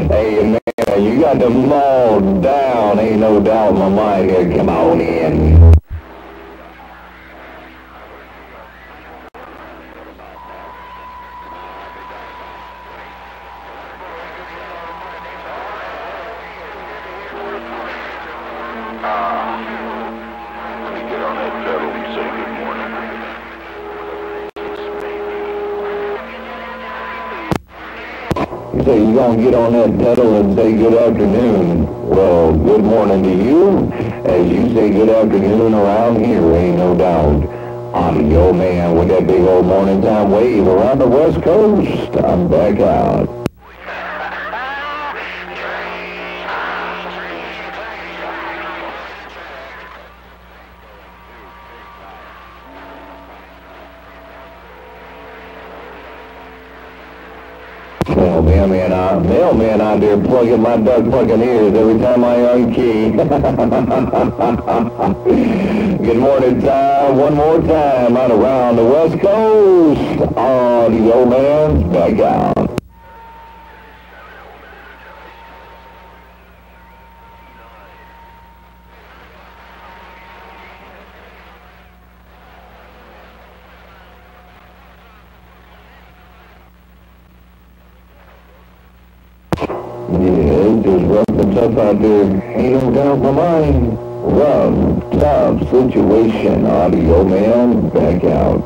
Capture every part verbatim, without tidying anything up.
Hey, man, you got them all down. Ain't no doubt in my mind here. Come on in. You say you gonna get on that pedal and say good afternoon. Well, good morning to you. As you say good afternoon around here, ain't no doubt. I'm your man with that big old morning time wave around the West Coast. I'm back out. Mailman out, mailman out there plugging my duck plucking ears every time I unkey. Good morning time, one more time out around the West Coast. Audio man's back out. Yeah, it's just rough and tough out there. Ain't no doubt in my mind. Rough, tough situation. Audio man, back out.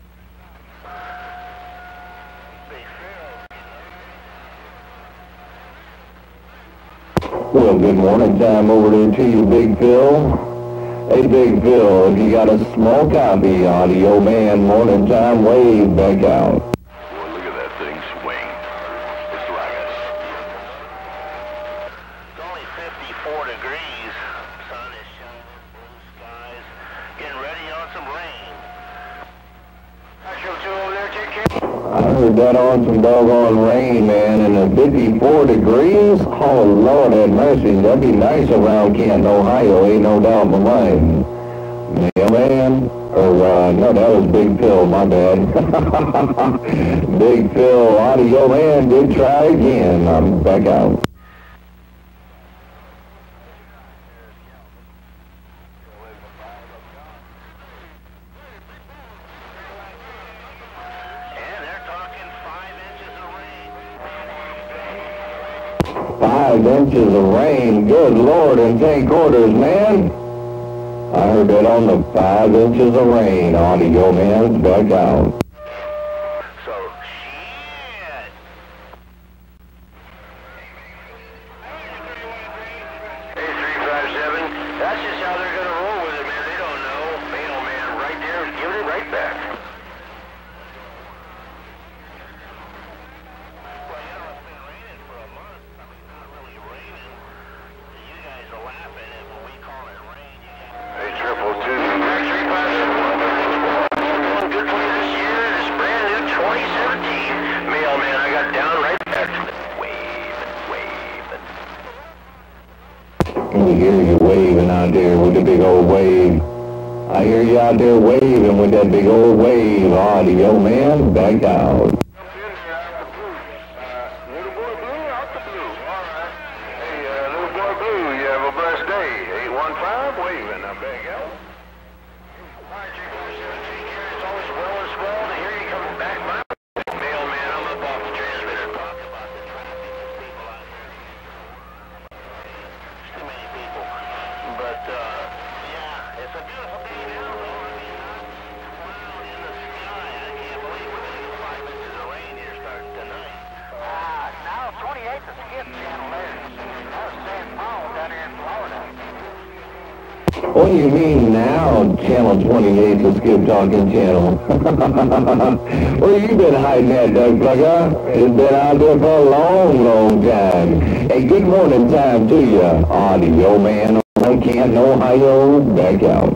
Well, good morning time over there to you, Big Phil. Hey, Big Phil, if you got a small copy, Audio man, morning time wave, back out. fifty-four degrees, sun is shining, blue skies, getting ready on some rain. I heard that on some doggone rain, man, and a fifty-four degrees? Oh, Lord have mercy, that'd be nice around Canton, Ohio, ain't no doubt in my mind. Mailman, or, uh, no, that was Big Phil, my bad. Big Phil, Audio man, did try again. I'm back out. Five inches of rain, good Lord, in ten quarters, man. I heard that on the five inches of rain. Audio man's back out. So, shit. Hey, three five seven, that's just how they're going to roll with it, man. They don't know. Mailman right there is giving it right back. Can you hear you waving out there with the big old wave? I hear you out there waving with that big old wave. Audio man, back out. Little boy blue, out the blue. All right. Hey, uh, little boy blue, you have a blessed day. eight one five, waving. I'm back out. All right, three four seven, take care. It's always well and swell to hear you coming back. My mailman, I'm up off the transmitter. Talk about the traffic. There's people out there. There's too many people. But, uh, yeah, it's a beautiful day now, though. I mean, not cloud in the sky. I can't believe we're going to get five inches of rain here starting tonight. Ah, now twenty-eight the skip channel there. That was San Paulo down here in Florida. What do you mean now, Channel twenty-eight, the Skip Talking Channel? Where you been hiding at, Doug Plugger? It's been out there for a long, long time. Hey, good morning time to you, Audio man on Canton, Ohio, back out.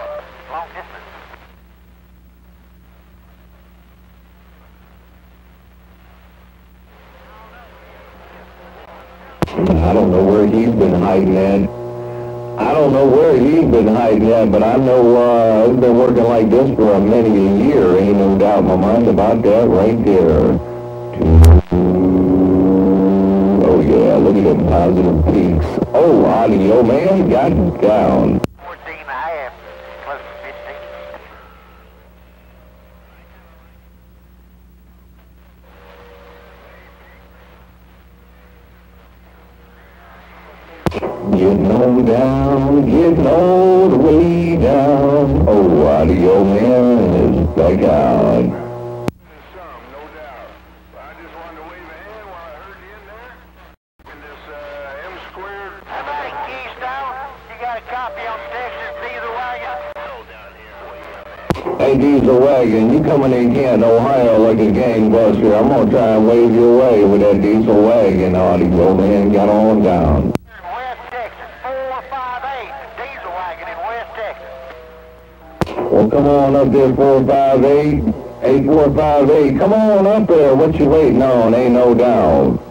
I don't know where he's been hiding at. I don't know where he's been hiding at, but I know uh, he's been working like this for a many a year. Ain't no doubt in my mind about that right there. Oh, yeah, look at them positive peaks. Oh, Audio Man got down. fourteen and a half, close to fifteen. Getting on down, getting all the way down. Oh, Audio Man is back out. Some, no doubt. I just wanted to wave a hand while I heard you in there. In this uh, M squared. How about it, Keystone? You got a copy on Texas Diesel Wagon? No, down here. Hey, Diesel Wagon, you coming in Canton, Ohio like a gangbuster. I'm gonna try and wave you away with that Diesel Wagon. Audio Man got on down. Well, come on up there, four five eight, eight four five eight. Come on up there. What you waiting on? Ain't no doubt.